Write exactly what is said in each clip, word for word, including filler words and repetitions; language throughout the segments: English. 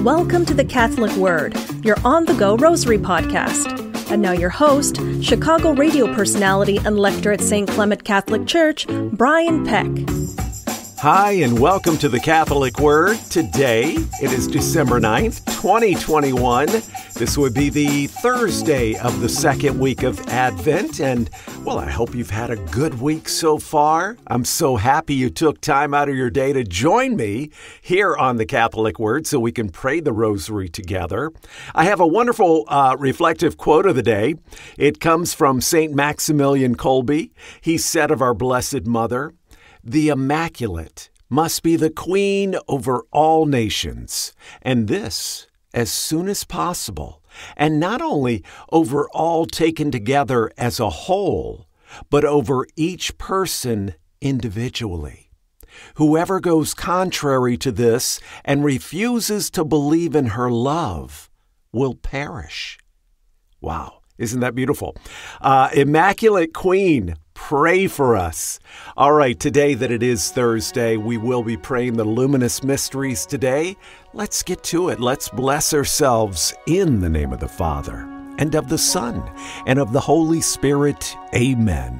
Welcome to the Catholic Word, your on-the-go rosary podcast. And now your host, Chicago radio personality and lector at Saint Clement Catholic Church, Brian Peck. Hi, and welcome to the Catholic Word. Today, it is December ninth, twenty twenty-one. This would be the Thursday of the second week of Advent, and, well, I hope you've had a good week so far. I'm so happy you took time out of your day to join me here on the Catholic Word so we can pray the Rosary together. I have a wonderful uh, reflective quote of the day. It comes from Saint Maximilian Kolbe. He said of our Blessed Mother, "The Immaculate must be the queen over all nations, and this as soon as possible, and not only over all taken together as a whole, but over each person individually. Whoever goes contrary to this and refuses to believe in her love will perish." Wow, isn't that beautiful? Uh, Immaculate Queen, pray for us. All right, today that it is Thursday, we will be praying the Luminous Mysteries today. Let's get to it. Let's bless ourselves in the name of the Father, and of the Son, and of the Holy Spirit. Amen.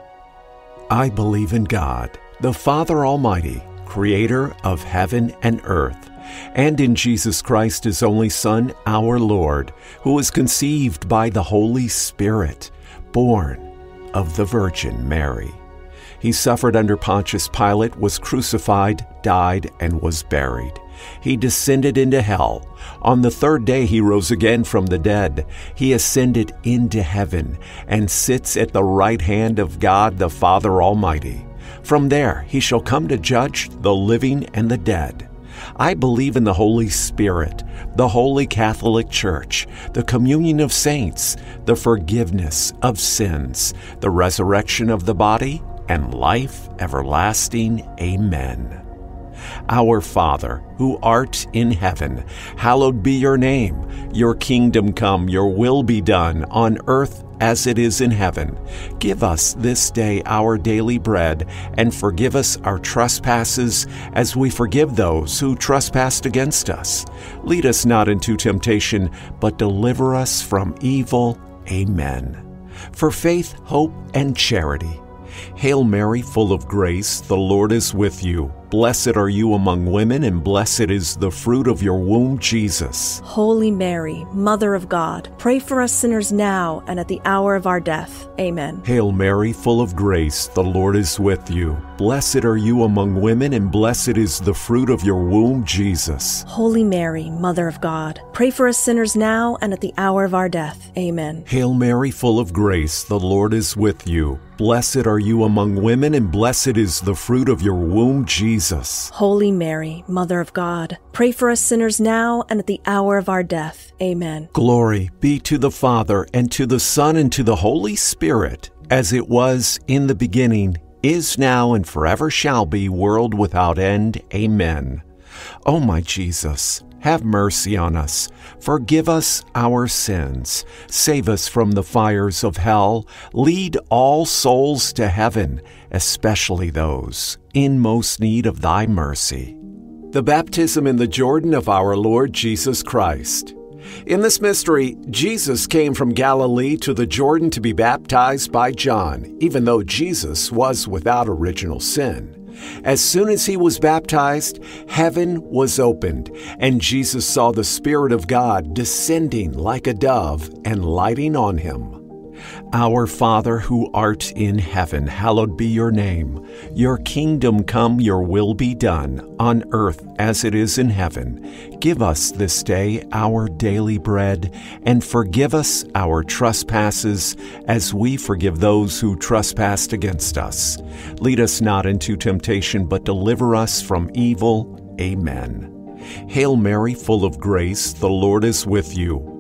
I believe in God, the Father Almighty, creator of heaven and earth, and in Jesus Christ, his only Son, our Lord, who was conceived by the Holy Spirit, born of the Virgin Mary. He suffered under Pontius Pilate, was crucified, died, and was buried. He descended into hell. On the third day he rose again from the dead. He ascended into heaven and sits at the right hand of God the Father Almighty. From there he shall come to judge the living and the dead. I believe in the Holy Spirit, the Holy Catholic Church, the communion of saints, the forgiveness of sins, the resurrection of the body, and life everlasting. Amen. Our Father, who art in heaven, hallowed be your name. Your kingdom come, your will be done, on earth as it is in heaven. Give us this day our daily bread, and forgive us our trespasses, as we forgive those who trespass against us. Lead us not into temptation, but deliver us from evil. Amen. For faith, hope, and charity. Hail Mary, full of grace, the Lord is with you. Blessed are you among women, and blessed is the fruit of your womb, Jesus. Holy Mary, Mother of God, pray for us sinners now and at the hour of our death. Amen. Hail Mary, full of grace, the Lord is with you. Blessed are you among women, and blessed is the fruit of your womb, Jesus. Holy Mary, Mother of God, pray for us sinners now and at the hour of our death. Amen. Hail Mary, full of grace, the Lord is with you. Blessed are you among women, and blessed is the fruit of your womb, Jesus. Holy Mary, Mother of God, pray for us sinners now and at the hour of our death. Amen. Glory be to the Father, and to the Son, and to the Holy Spirit, as it was in the beginning, is now, and forever shall be, world without end. Amen. O my Jesus, have mercy on us. Forgive us our sins. Save us from the fires of hell. Lead all souls to heaven, especially those in most need of thy mercy. The baptism in the Jordan of our Lord Jesus Christ. In this mystery, Jesus came from Galilee to the Jordan to be baptized by John, even though Jesus was without original sin. As soon as he was baptized, heaven was opened, and Jesus saw the Spirit of God descending like a dove and lighting on him. Our Father, who art in heaven, hallowed be your name. Your kingdom come, your will be done, on earth as it is in heaven. Give us this day our daily bread, and forgive us our trespasses, as we forgive those who trespass against us. Lead us not into temptation, but deliver us from evil. Amen. Hail Mary, full of grace, the Lord is with you.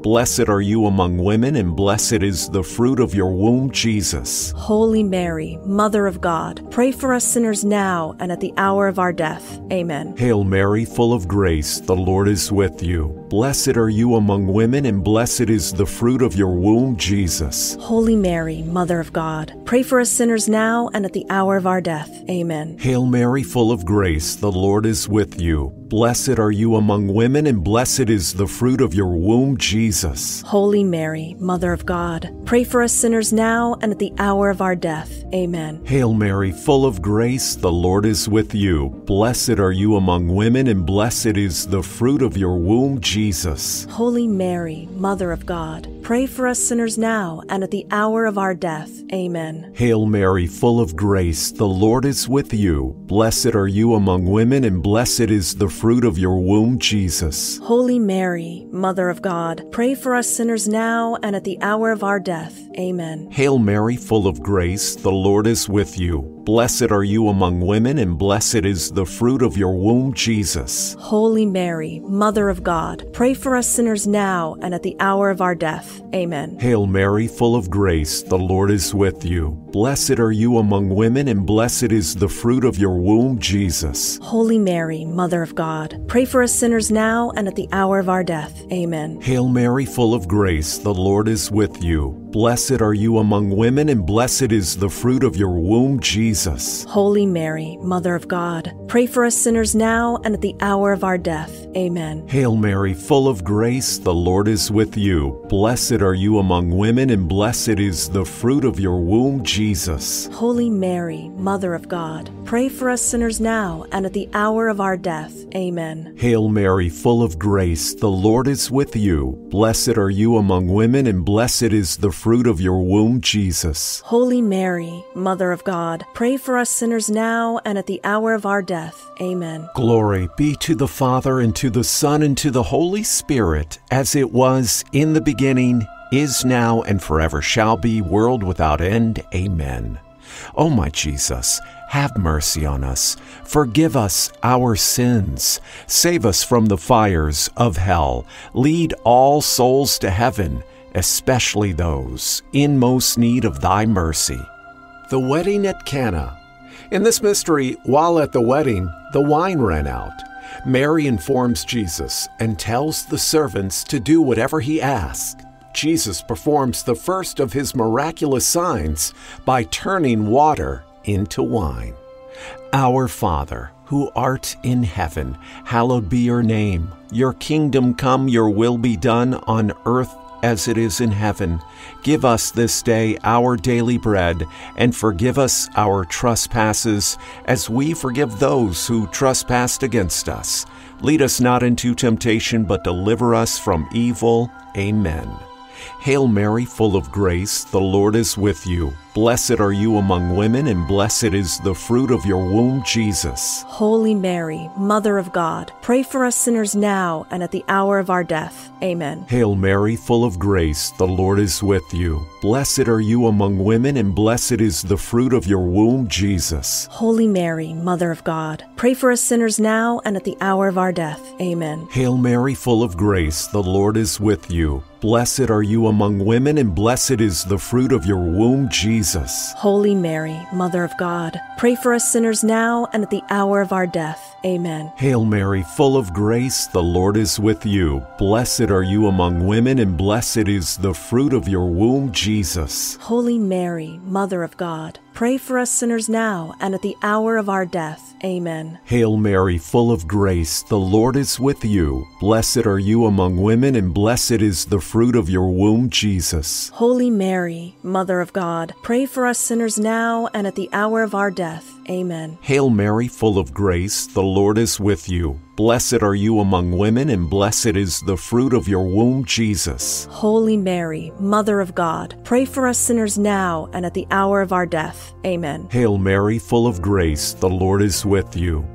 Blessed are you among women, and blessed is the fruit of your womb, Jesus. Holy Mary, Mother of God, pray for us sinners now and at the hour of our death. Amen. Hail Mary, full of grace, the Lord is with you. Blessed are you among women, and blessed is the fruit of your womb, Jesus. Holy Mary, Mother of God, pray for us sinners now and at the hour of our death. Amen. Hail Mary, full of grace, the Lord is with you. Blessed are you among women, and blessed is the fruit of your womb, Jesus. Holy Mary, Mother of God, pray for us sinners now and at the hour of our death. Amen. Hail Mary, full of grace, the Lord is with you. Blessed are you among women, and blessed is the fruit of your womb, Jesus. Holy Mary, Mother of God, pray for us sinners now and at the hour of our death. Amen. Hail Mary, full of grace, the Lord is with you. Blessed are you among women, and blessed is the fruit of your womb, Jesus. Holy Mary, Mother of God, pray for us sinners now and at the hour of our death. Amen. Hail Mary, full of grace, the Lord is with you. Blessed are you among women, and blessed is the fruit of your womb, Jesus. Holy Mary, Mother of God, pray for us sinners now and at the hour of our death. Amen. Hail Mary, full of grace, the Lord is with you. Blessed are you among women, and blessed is the fruit of your womb, Jesus. Holy Mary, Mother of God, pray for us sinners now and at the hour of our death. Amen. Hail Mary, full of grace, the Lord is with you. Blessed are you among women, and blessed is the fruit of your womb, Jesus. Holy Mary, Mother of God, pray for us sinners now and at the hour of our death. Amen. Hail Mary, full of grace, the Lord is with you. Blessed are you among women, and blessed is the fruit of your womb, Jesus. Holy Mary, Mother of God, pray for us sinners now and at the hour of our death. Amen. Hail Mary, full of grace, the Lord is with you. Blessed are you among women, and blessed is the fruit of your womb, Jesus. Holy Mary, Mother of God, pray for us sinners now and at the hour of our death. Amen. Glory be to the Father, and to the Son, and to the Holy Spirit, as it was in the beginning, is now, and forever shall be, world without end. Amen. O my Jesus, have mercy on us. Forgive us our sins. Save us from the fires of hell. Lead all souls to heaven, especially those in most need of thy mercy. The wedding at Cana. In this mystery, while at the wedding, the wine ran out. Mary informs Jesus and tells the servants to do whatever he asks. Jesus performs the first of his miraculous signs by turning water into wine. Our Father, who art in heaven, hallowed be your name. Your kingdom come, your will be done on earth as it is in heaven. Give us this day our daily bread, and forgive us our trespasses, as we forgive those who trespass against us. Lead us not into temptation, but deliver us from evil. Amen. Hail Mary, full of grace, the Lord is with you. Blessed are you among women, and blessed is the fruit of your womb, Jesus. Holy Mary, Mother of God, pray for us sinners now and at the hour of our death. Amen. Hail Mary, full of grace, the Lord is with you. Blessed are you among women, and blessed is the fruit of your womb, Jesus. Holy Mary, Mother of God, pray for us sinners now and at the hour of our death. Amen. Hail Mary, full of grace, the Lord is with you. Blessed are you among women, and blessed is the fruit of your womb, Jesus. Holy Mary, Mother of God, pray for us sinners now and at the hour of our death. Amen. Hail Mary, full of grace, the Lord is with you. Blessed are you among women, and blessed is the fruit of your womb, Jesus. Holy Mary, Mother of God, pray for us sinners now and at the hour of our death. Amen. Hail Mary, full of grace, the Lord is with you. Blessed are you among women, and blessed is the fruit of your womb, Jesus. Holy Mary, Mother of God, pray for us sinners now and at the hour of our death. Amen. Hail Mary, full of grace, the Lord is with you. Blessed are you among women, and blessed is the fruit of your womb, Jesus. Holy Mary, Mother of God, pray for us sinners now and at the hour of our death. Amen. Hail Mary, full of grace, the Lord is with you.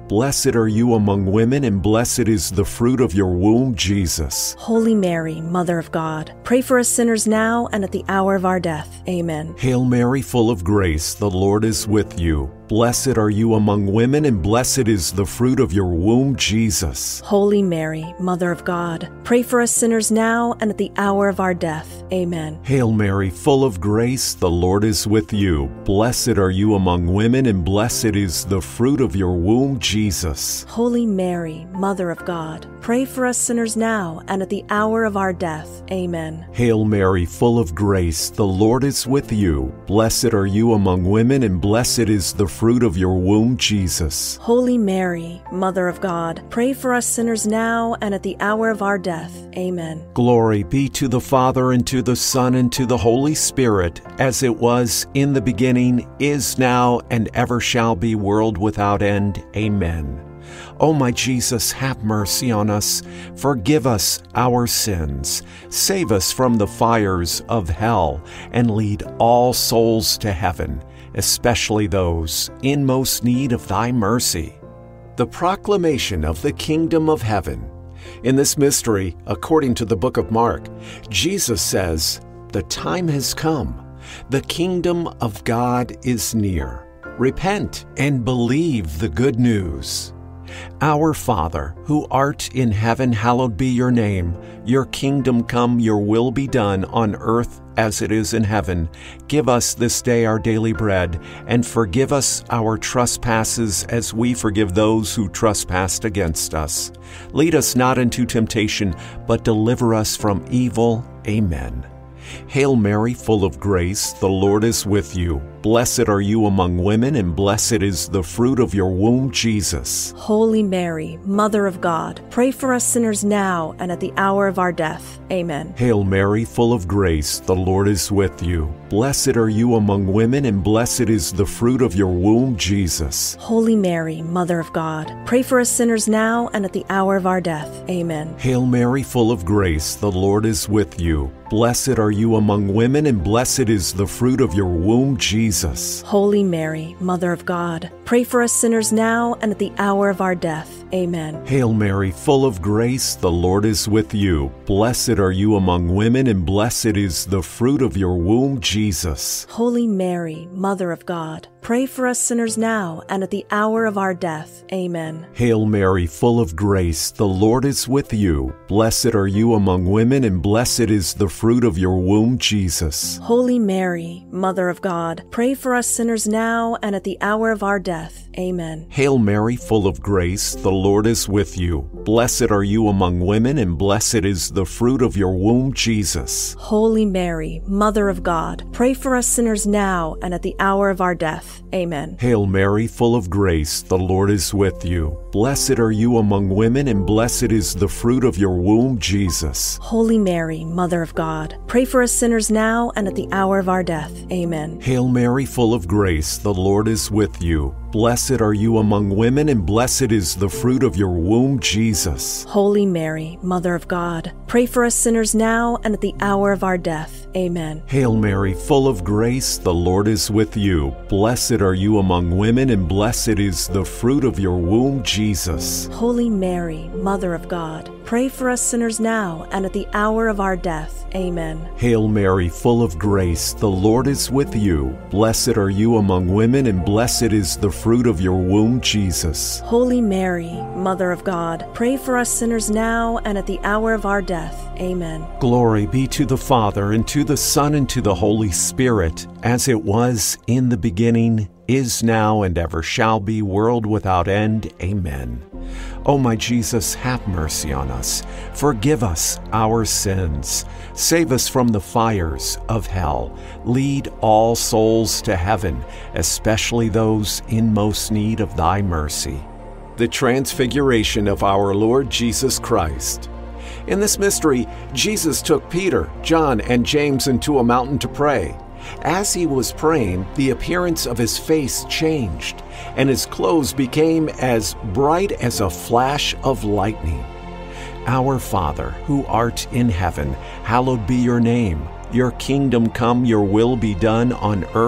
blessed are you among women, and blessed is the fruit of your womb, Jesus. Holy Mary, Mother of God, pray for us sinners now and at the hour of our death. Amen. Hail Mary, full of grace, the Lord is with you. Blessed are you among women, and blessed is the fruit of your womb, Jesus. Holy Mary, Mother of God, pray for us sinners now and at the hour of our death. Amen. Hail Mary, full of grace, the Lord is with you. Blessed are you among women, and blessed is the fruit of your womb, Jesus. Holy Mary, Mother of God, pray for us sinners now and at the hour of our death. Amen. Hail Mary, full of grace, the Lord is with you. Blessed are you among women, and blessed is the fruit of your womb, Jesus. Holy Mary, Mother of God, pray for us sinners now and at the hour of our death. Amen. Glory be to the Father, and to the Son, and to the Holy Spirit, as it was in the beginning, is now, and ever shall be, world without end. Amen. O my Jesus, have mercy on us. Forgive us our sins. Save us from the fires of hell, and lead all souls to heaven, especially those in most need of thy mercy. The proclamation of the kingdom of heaven. In this mystery, according to the book of Mark, Jesus says, "The time has come. The kingdom of God is near. Repent and believe the good news." Our Father, who art in heaven, hallowed be your name. Your kingdom come, your will be done on earth as it is in heaven. Give us this day our daily bread, and forgive us our trespasses as we forgive those who trespass against us. Lead us not into temptation, but deliver us from evil. Amen. Hail Mary, full of grace, the Lord is with you. Blessed are you among women, and blessed is the fruit of your womb, Jesus. Holy Mary, Mother of God, pray for us sinners now and at the hour of our death. Amen. Hail Mary, full of grace, the Lord is with you. Blessed are you among women, and blessed is the fruit of your womb, Jesus. Holy Mary, Mother of God, pray for us sinners now and at the hour of our death. Amen. Hail Mary, full of grace, the Lord is with you. Blessed are you among women, and blessed is the fruit of your womb, Jesus. Holy Mary, Mother of God, pray for us sinners now and at the hour of our death. Amen. Hail Mary, full of grace, the Lord is with you. Blessed are you among women, and blessed is the fruit of your womb, Jesus. Holy Mary, Mother of God, pray for us sinners now and at the hour of our death. Amen. Hail Mary, full of grace, the Lord is with you. Blessed are you among women, and blessed is the fruit of your womb, Jesus. Holy Mary, Mother of God, pray for us sinners now and at the hour of our death. Amen. Hail Mary, full of grace, the Lord is with you. Blessed are you among women, and blessed is the fruit of your womb, Jesus. Holy Mary, Mother of God, pray for us sinners now and at the hour of our death. Amen. Hail Mary, full of grace, the Lord is with you. Blessed are you among women, and blessed is the fruit of your womb, Jesus. Holy Mary, Mother of God, pray for us sinners now and at the hour of our death. Amen. Hail Mary, full of grace, the Lord is with you. Blessed are you among women, and blessed is the fruit of your womb, Jesus. Holy Mary, Mother of God, pray for us sinners now and at the hour of our death. Amen. Hail Mary, full of grace, the Lord is with you. Blessed are you among women, and blessed is the fruit of your womb, Jesus. Holy Mary, Mother of God, pray for us sinners now and at the hour of our death. Amen. Hail Mary, full of grace, the Lord is with you. Blessed are you among women, and blessed is the fruit of your womb, Jesus. Holy Mary, Mother of God, pray for us sinners now and at the hour of our death. Amen. Glory be to the Father, and to the Son, and to the Holy Spirit, as it was in the beginning, is now, and ever shall be, world without end. Amen. O my Jesus, have mercy on us. Forgive us our sins. Save us from the fires of hell. Lead all souls to heaven, especially those in most need of thy mercy. The Transfiguration of our Lord Jesus Christ. In this mystery, Jesus took Peter, John, and James into a mountain to pray. As he was praying, the appearance of his face changed, and his clothes became as bright as a flash of lightning. Our Father, who art in heaven, hallowed be your name. Your kingdom come, your will be done on earth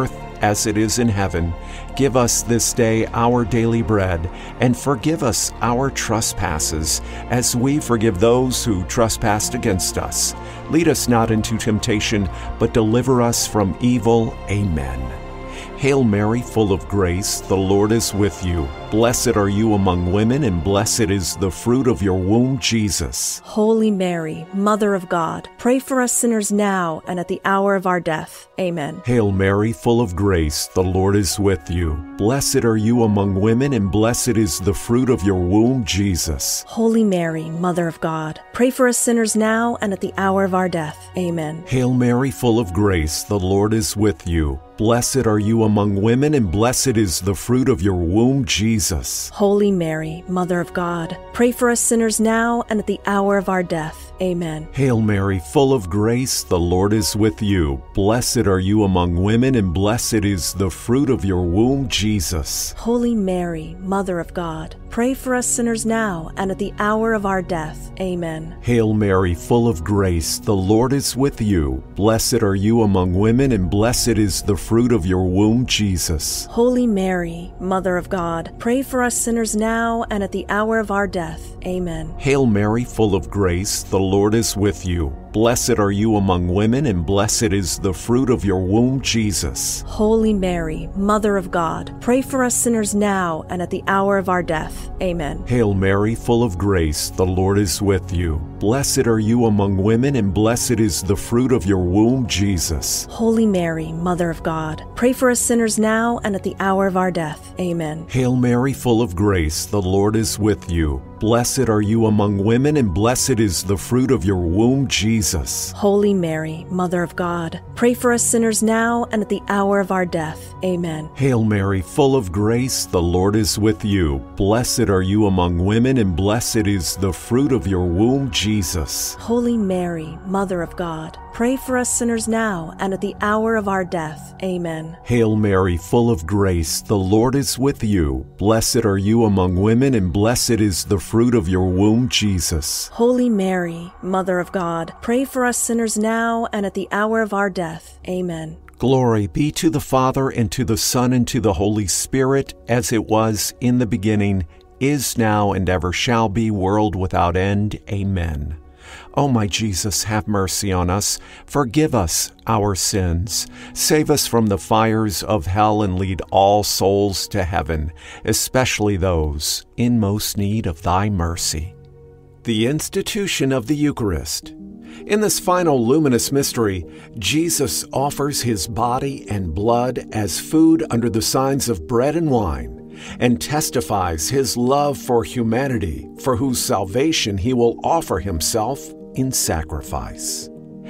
as it is in heaven. Give us this day our daily bread, and forgive us our trespasses, as we forgive those who trespass against us. Lead us not into temptation, but deliver us from evil. Amen. Hail Mary, full of grace, the Lord is with you. Blessed are you among women, and blessed is the fruit of your womb, Jesus. Holy Mary, Mother of God, pray for us sinners now and at the hour of our death. Amen. Hail Mary, full of grace, the Lord is with you. Blessed are you among women, and blessed is the fruit of your womb, Jesus. Holy Mary, Mother of God, pray for us sinners now and at the hour of our death. Amen. Hail Mary, full of grace, the Lord is with you. Blessed are you among women, and blessed is the fruit of your womb, Jesus. Holy Mary, Mother of God, pray for us sinners now and at the hour of our death. Amen. Hail Mary, full of grace, the Lord is with you. Blessed are you among women, and blessed is the fruit of your womb, Jesus. Holy Mary, Mother of God, pray for us sinners now and at the hour of our death. Amen. Hail Mary, full of grace, the Lord is with you. Blessed are you among women, and blessed is the fruit of your womb, Jesus. Holy Mary, Mother of God, pray for us sinners now and at the hour of our death. Amen. Hail Mary, full of grace, the Lord is with you. Blessed are you among women, and blessed is the fruit of your womb, Jesus. Holy Mary, Mother of God, pray for us sinners now and at the hour of our death. Amen. Hail Mary, full of grace, the Lord is with you. Blessed are you among women, and blessed is the fruit of your womb, Jesus. Holy Mary, Mother of God, pray for us sinners now and at the hour of our death. Amen. Hail Mary, full of grace, the Lord is with you. Blessed are you among women, and blessed is the fruit of your womb, Jesus. Holy Mary, Mother of God, pray for us sinners now and at the hour of our death. Amen. Hail Mary, full of grace, the Lord is with you. Blessed are you among women, and blessed is the fruit of your womb, Jesus. Holy Mary, Mother of God, pray for us sinners now and at the hour of our death. Amen. Hail Mary, full of grace, the Lord is with you. Blessed are you among women, and blessed is the fruit of your womb, Jesus. Holy Mary, Mother of God, pray for us sinners now and at the hour of our death. Amen. Glory be to the Father, and to the Son, and to the Holy Spirit, as it was in the beginning, is now, and ever shall be, world without end. Amen. O my Jesus, have mercy on us. Forgive us our sins. Save us from the fires of hell, and lead all souls to heaven, especially those in most need of thy mercy. The institution of the Eucharist. In this final luminous mystery, Jesus offers his body and blood as food under the signs of bread and wine, and testifies his love for humanity, for whose salvation he will offer himself in sacrifice.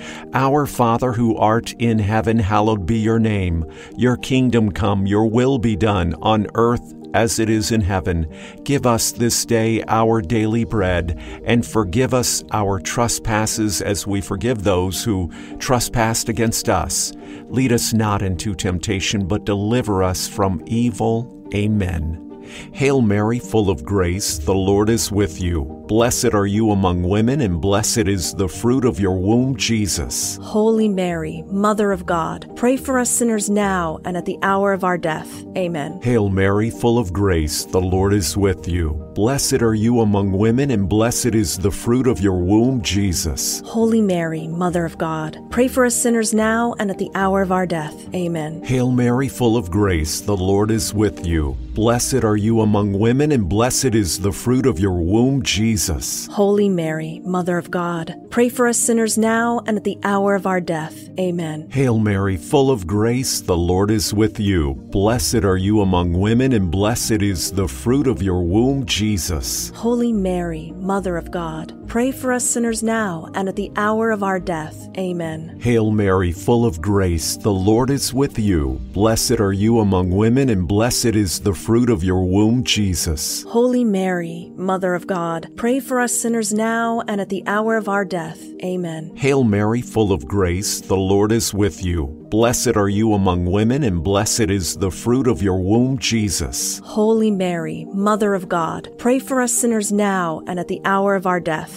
Our Father, who art in heaven, hallowed be your name. Your kingdom come, your will be done, on earth as it is in heaven. Give us this day our daily bread, and forgive us our trespasses as we forgive those who trespass against us. Lead us not into temptation, but deliver us from evil. Amen. Hail Mary, full of grace, the Lord is with you. Blessed are you among women, and blessed is the fruit of your womb, Jesus. Holy Mary, Mother of God, pray for us sinners now and at the hour of our death. Amen. Hail Mary, full of grace, the Lord is with you. Blessed are you among women, and blessed is the fruit of your womb, Jesus. Holy Mary, Mother of God, pray for us sinners now and at the hour of our death. Amen. Hail Mary, full of grace, the Lord is with you. Blessed are you among women, and blessed is the fruit of your womb, Jesus. Holy Mary, Mother of God, pray for us sinners now and at the hour of our death. Amen. Hail Mary, full of grace, the Lord is with you. Blessed are you among women, and blessed is the fruit of your womb, Jesus. Holy Mary, Mother of God, pray for us sinners now and at the hour of our death. Amen. Hail Mary, full of grace, the Lord is with you. Blessed are you among women, and blessed is the fruit of your womb, Jesus. Holy Mary, Mother of God, pray for us sinners now and at the hour of our death. Amen. Hail Mary, full of grace, the Lord is with you. Blessed are you among women, and blessed is the fruit of your womb, Jesus. Holy Mary, Mother of God, pray for us sinners now and at the hour of our death.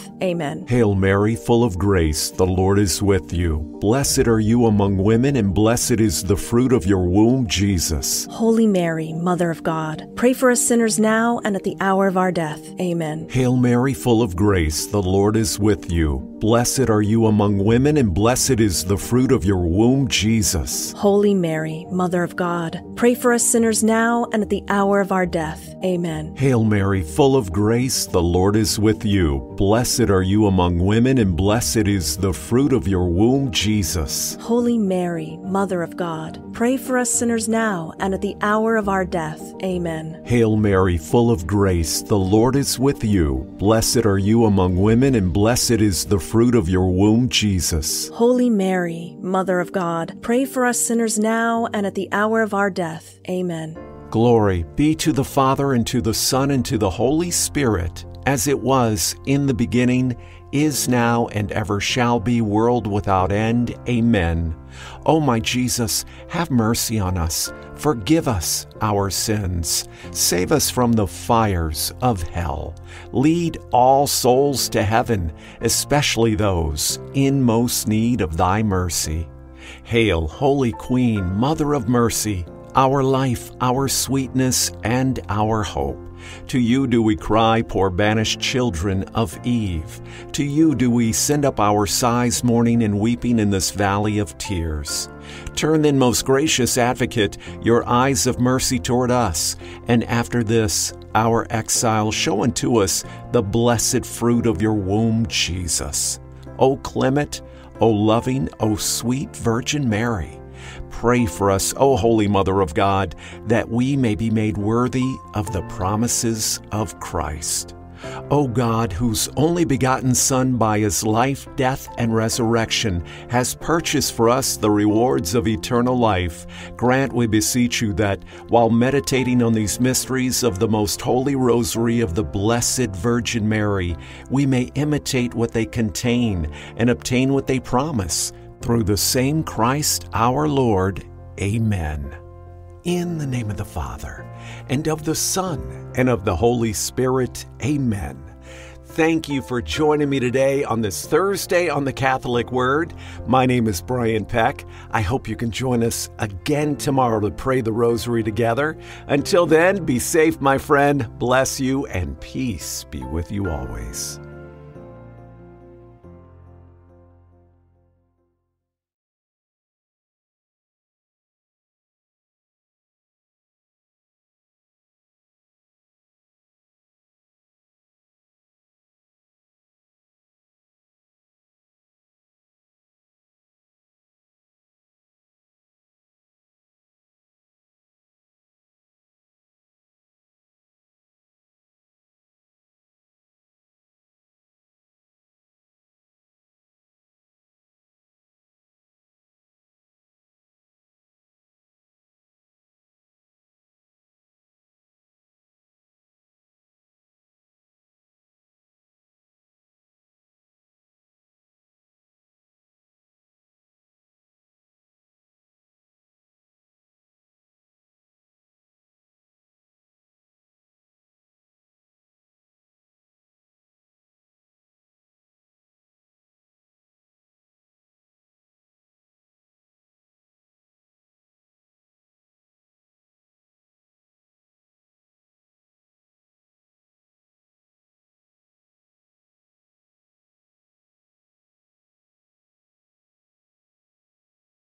death. Amen. Hail Mary, full of grace, the Lord is with you. Blessed are you among women, and blessed is the fruit of your womb, Jesus. Holy Mary, Mother of God, pray for us sinners now and at the hour of our death. Amen. Hail Mary, full of grace, the Lord is with you. Blessed are you among women, and blessed is the fruit of your womb, Jesus. Holy Mary, Mother of God, pray for us sinners now and at the hour of our death. Amen. Hail Mary, full of grace, the Lord is with you. Blessed are you among women, and blessed is the fruit of your womb, Jesus. Holy Mary, Mother of God, pray for us sinners now and at the hour of our death. Amen. Hail Mary, full of grace, the Lord is with you. Blessed are you among women, and blessed is the fruit of your womb, Jesus. Holy Mary, Mother of God, pray for us sinners now and at the hour of our death. Amen. Glory be to the Father, and to the Son, and to the Holy Spirit, as it was in the beginning, is now, and ever shall be, world without end. Amen. O my Jesus, have mercy on us. Forgive us our sins. Save us from the fires of hell. Lead all souls to heaven, especially those in most need of thy mercy. Hail, Holy Queen, Mother of Mercy, our life, our sweetness, and our hope. To you do we cry, poor banished children of Eve. To you do we send up our sighs, mourning and weeping in this valley of tears. Turn then, most gracious Advocate, your eyes of mercy toward us, and after this, our exile, show unto us the blessed fruit of your womb, Jesus. O clement, O loving, O sweet Virgin Mary, pray for us, O Holy Mother of God, that we may be made worthy of the promises of Christ. O God, whose only begotten Son by his life, death, and resurrection has purchased for us the rewards of eternal life, grant, we beseech you, that while meditating on these mysteries of the most holy rosary of the Blessed Virgin Mary, we may imitate what they contain and obtain what they promise. Through the same Christ our Lord. Amen. In the name of the Father, and of the Son, and of the Holy Spirit. Amen. Thank you for joining me today on this Thursday on the Catholic Word. My name is Brian Peck. I hope you can join us again tomorrow to pray the Rosary together. Until then, be safe, my friend. Bless you, and peace be with you always.